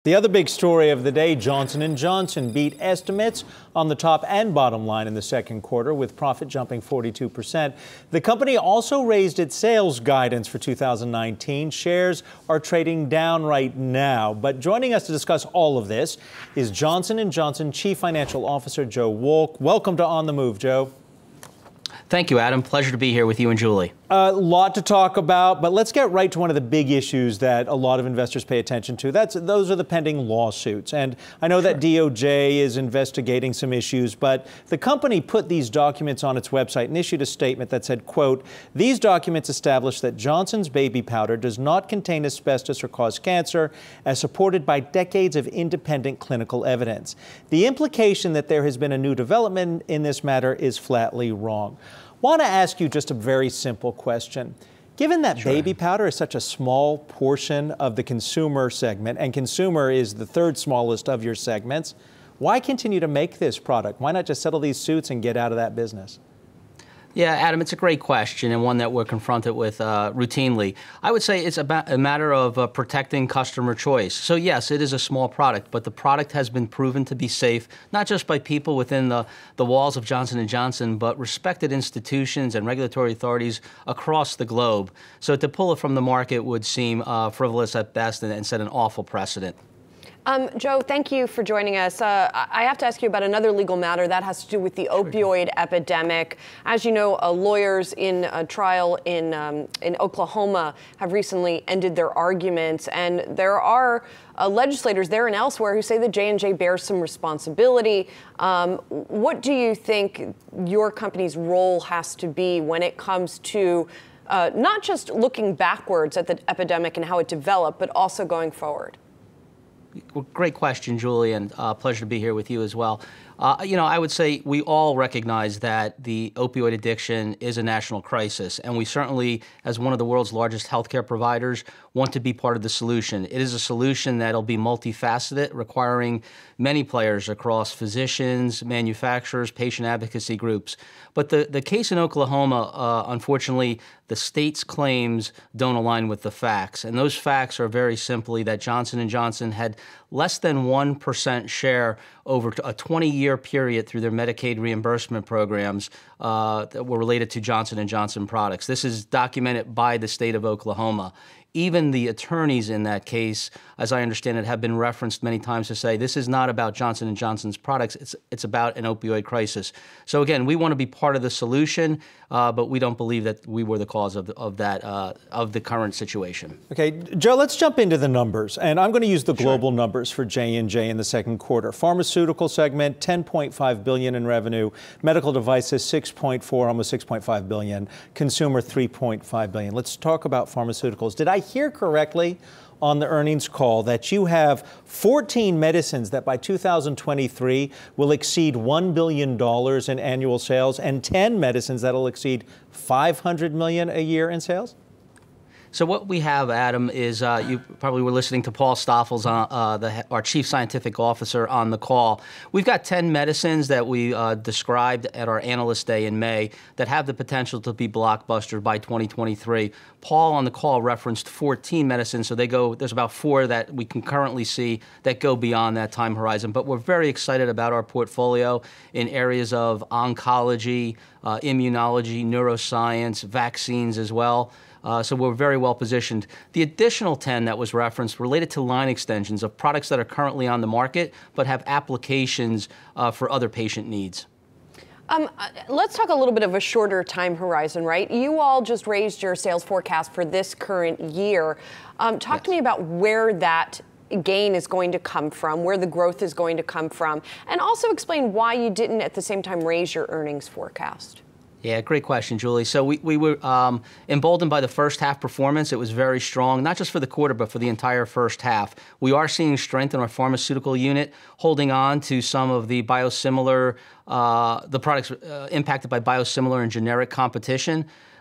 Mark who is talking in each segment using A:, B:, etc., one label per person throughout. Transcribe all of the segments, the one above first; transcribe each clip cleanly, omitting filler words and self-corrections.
A: The other big story of the day, Johnson & Johnson beat estimates on the top and bottom line in the second quarter, with profit jumping 42%. The company also raised its sales guidance for 2019. Shares are trading down right now. But joining us to discuss all of this is Johnson & Johnson Chief Financial Officer Joe Wolk. Welcome to On the Move, Joe.
B: Thank you, Adam. Pleasure to be here with you and Julie.
A: A lot to talk about, but let's get right to one of the big issues that a lot of investors pay attention to. Those are the pending lawsuits. And I know that DOJ is investigating some issues, but the company put these documents on its website and issued a statement that said, quote, "These documents establish that Johnson's baby powder does not contain asbestos or cause cancer, as supported by decades of independent clinical evidence. The implication that there has been a new development in this matter is flatly wrong." Want to ask you just a very simple question. Given that baby powder is such a small portion of the consumer segment, and consumer is the third smallest of your segments, why continue to make this product? Why not just settle these suits and get out of that business?
B: Yeah, Adam, it's a great question and one that we're confronted with routinely. I would say it's about a matter of protecting customer choice. So yes, it is a small product, but the product has been proven to be safe, not just by people within the walls of Johnson & Johnson, but respected institutions and regulatory authorities across the globe. So to pull it from the market would seem frivolous at best and set an awful precedent.
C: Joe, thank you for joining us. I have to ask you about another legal matter that has to do with the opioid epidemic. As you know, lawyers in a trial in Oklahoma have recently ended their arguments, and there are legislators there and elsewhere who say that J&J bears some responsibility. What do you think your company's role has to be when it comes to not just looking backwards at the epidemic and how it developed, but also going forward?
B: Well, great question, Julie, and pleasure to be here with you as well. I would say we all recognize that the opioid addiction is a national crisis, and we certainly, as one of the world's largest healthcare providers, want to be part of the solution. It is a solution that'll be multifaceted, requiring many players across physicians, manufacturers, patient advocacy groups. But the case in Oklahoma, unfortunately, the state's claims don't align with the facts. And those facts are very simply that Johnson & Johnson had less than 1% share over a 20-year period through their Medicaid reimbursement programs that were related to Johnson & Johnson products. This is documented by the state of Oklahoma. Even the attorneys in that case, as I understand it, have been referenced many times to say this is not about Johnson & Johnson's products, it's about an opioid crisis. So again, we want to be part of the solution, but we don't believe that we were the cause of the current situation.
A: Okay, Joe, let's jump into the numbers. And I'm going to use the global numbers for J&J in the second quarter. Pharmaceutical segment, $10.5 billion in revenue. Medical devices, almost $6.5 billion. Consumer, $3.5 billion. Let's talk about pharmaceuticals. Did I hear correctly on the earnings call that you have 14 medicines that by 2023 will exceed $1 billion in annual sales, and 10 medicines that will exceed $500 million a year in sales?
B: So what we have, Adam, is you probably were listening to Paul Stoffels, our Chief Scientific Officer, on the call. We've got 10 medicines that we described at our Analyst Day in May that have the potential to be blockbusters by 2023. Paul on the call referenced 14 medicines, so there's about 4 that we can currently see that go beyond that time horizon. But we're very excited about our portfolio in areas of oncology, immunology, neuroscience, vaccines as well. So we're very well positioned. The additional 10 that was referenced related to line extensions of products that are currently on the market but have applications for other patient needs.
C: Let's talk a little bit of a shorter time horizon, right? You all just raised your sales forecast for this current year. Talk to me about where that gain is going to come from, where the growth is going to come from, and also explain why you didn't at the same time raise your earnings forecast.
B: Yeah, great question, Julie. So we were emboldened by the first half performance. It was very strong, not just for the quarter, but for the entire first half. We are seeing strength in our pharmaceutical unit, holding on to some of the biosimilar, the products impacted by biosimilar and generic competition.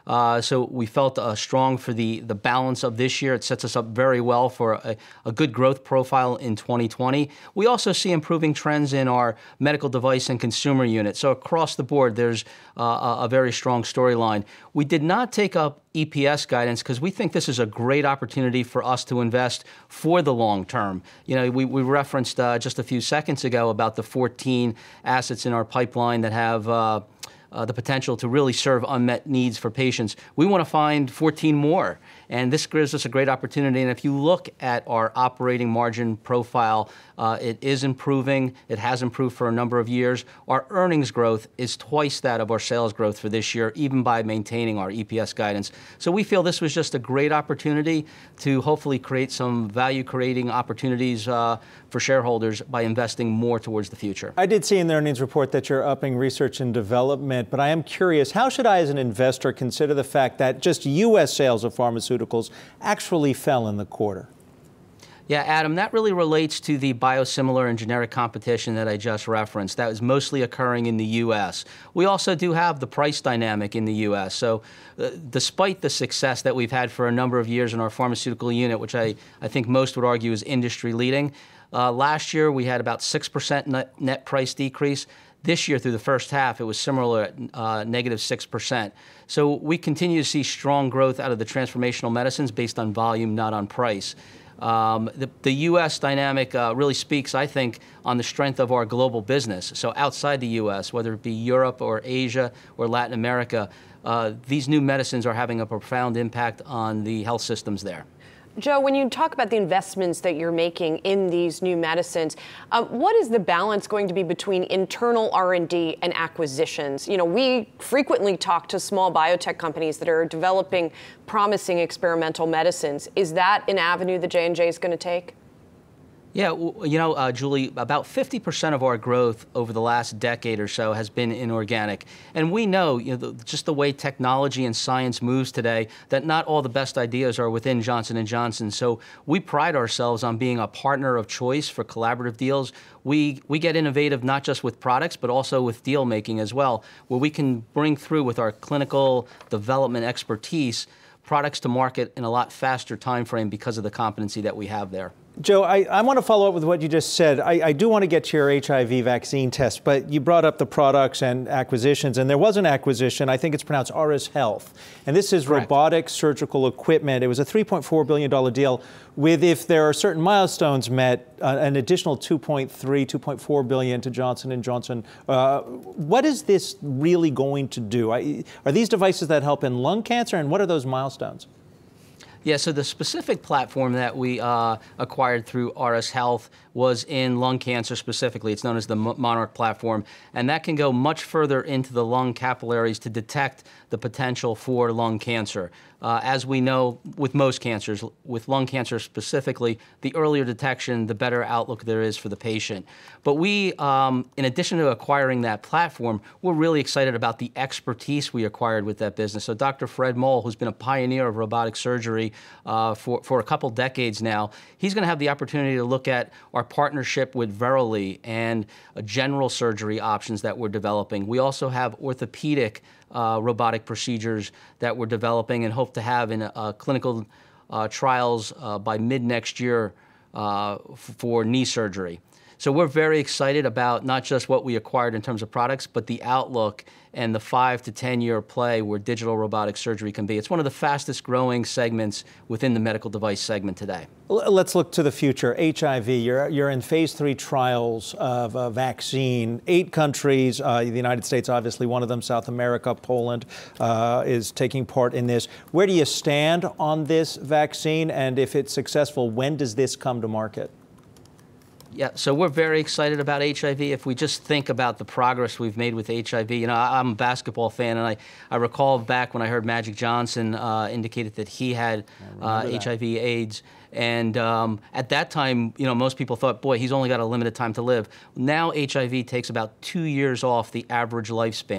B: So we felt strong for the balance of this year. It sets us up very well for a good growth profile in 2020. We also see improving trends in our medical device and consumer unit. So across the board, there's a very strong storyline. We did not take up EPS guidance because we think this is a great opportunity for us to invest for the long term. You know, we referenced just a few seconds ago about the 14 assets in our pipeline that have the potential to really serve unmet needs for patients. We want to find 14 more, and this gives us a great opportunity. And if you look at our operating margin profile, it is improving. It has improved for a number of years. Our earnings growth is twice that of our sales growth for this year, even by maintaining our EPS guidance. So we feel this was just a great opportunity to hopefully create some value-creating opportunities for shareholders by investing more towards the future.
A: I did see in the earnings report that you're upping research and development, but I am curious, how should I as an investor consider the fact that just U.S. sales of pharmaceuticals actually fell in the quarter?
B: Yeah, Adam, that really relates to the biosimilar and generic competition that I just referenced. That is mostly occurring in the U.S. We also do have the price dynamic in the U.S. So despite the success that we've had for a number of years in our pharmaceutical unit, which I think most would argue is industry leading, last year we had about 6% net price decrease. This year, through the first half, it was similar at negative 6%. So we continue to see strong growth out of the transformational medicines based on volume, not on price. The U.S. dynamic really speaks, I think, on the strength of our global business. So outside the U.S., whether it be Europe or Asia or Latin America, these new medicines are having a profound impact on the health systems there.
C: Joe, when you talk about the investments that you're making in these new medicines, what is the balance going to be between internal R&D and acquisitions? You know, we frequently talk to small biotech companies that are developing promising experimental medicines. Is that an avenue that J&J is going to take?
B: Yeah, you know, Julie, about 50% of our growth over the last decade or so has been inorganic. And we know, you know, just the way technology and science moves today, that not all the best ideas are within Johnson & Johnson. So we pride ourselves on being a partner of choice for collaborative deals. We get innovative not just with products, but also with deal making as well, where we can bring through with our clinical development expertise products to market in a lot faster time frame because of the competency that we have there.
A: Joe, I want to follow up with what you just said. I do want to get to your HIV vaccine test, but you brought up the products and acquisitions, and there was an acquisition, I think it's pronounced RS Health, and this is
B: Correct.
A: robotic surgical equipment. It was a $3.4 billion deal with, if there are certain milestones met, an additional $2.4 billion to Johnson & Johnson. What is this really going to do? Are these devices that help in lung cancer, and what are those milestones?
B: Yeah, so the specific platform that we acquired through RS Health was in lung cancer specifically. It's known as the Monarch platform, and that can go much further into the lung capillaries to detect the potential for lung cancer. As we know, with most cancers, with lung cancer specifically, the earlier detection, the better outlook there is for the patient. But we, in addition to acquiring that platform, we're really excited about the expertise we acquired with that business. So Dr. Fred Moll, who's been a pioneer of robotic surgery for a couple decades now, he's going to have the opportunity to look at our partnership with Verily and general surgery options that we're developing. We also have orthopedic robotic procedures that we're developing and hope to have in clinical trials by mid-next year for knee surgery. So we're very excited about not just what we acquired in terms of products, but the outlook and the 5 to 10 year play where digital robotic surgery can be. It's one of the fastest growing segments within the medical device segment today.
A: Let's look to the future. HIV, you're in phase 3 trials of a vaccine. 8 countries, the United States obviously one of them, South America, Poland is taking part in this. Where do you stand on this vaccine? And if it's successful, when does this come to market?
B: Yeah, so we're very excited about HIV. If we just think about the progress we've made with HIV, you know, I'm a basketball fan, and I recall back when I heard Magic Johnson indicated that he had HIV/AIDS. And at that time, you know, most people thought, boy, he's only got a limited time to live. Now HIV takes about 2 years off the average lifespan.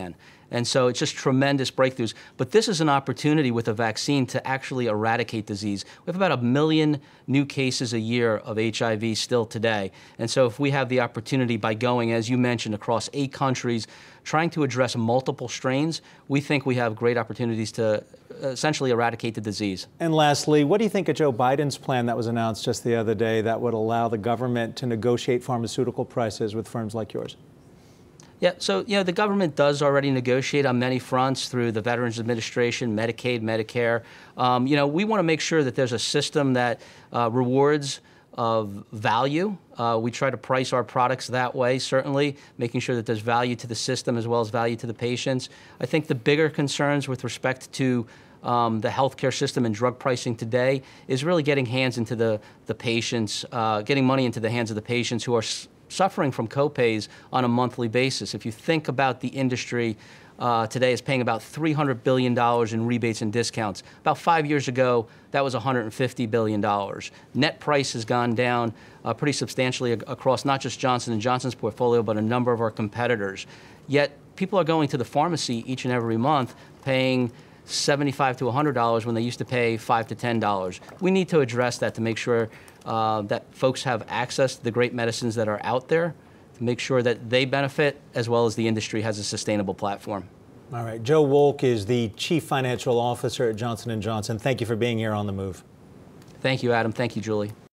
B: And so it's just tremendous breakthroughs. But this is an opportunity with a vaccine to actually eradicate disease. We have about 1 million new cases a year of HIV still today. And so if we have the opportunity by going, as you mentioned, across 8 countries, trying to address multiple strains, we think we have great opportunities to essentially eradicate the disease.
A: And lastly, what do you think of Joe Biden's plan that was announced just the other day that would allow the government to negotiate pharmaceutical prices with firms like yours?
B: Yeah, so the government does already negotiate on many fronts through the Veterans Administration, Medicaid, Medicare. We want to make sure that there's a system that rewards value. We try to price our products that way, certainly, making sure that there's value to the system as well as value to the patients. I think the bigger concerns with respect to the healthcare system and drug pricing today is really getting hands into the patients, getting money into the hands of the patients who are suffering from copays on a monthly basis. If you think about the industry today is paying about $300 billion in rebates and discounts. About 5 years ago, that was $150 billion. Net price has gone down pretty substantially across not just Johnson & Johnson's portfolio, but a number of our competitors. Yet people are going to the pharmacy each and every month paying $75 to $100 when they used to pay $5 to $10. We need to address that to make sure that folks have access to the great medicines that are out there, to make sure that they benefit as well as the industry has a sustainable platform.
A: All right. Joe Wolk is the Chief Financial Officer at Johnson & Johnson. Thank you for being here on The Move.
B: Thank you, Adam. Thank you, Julie.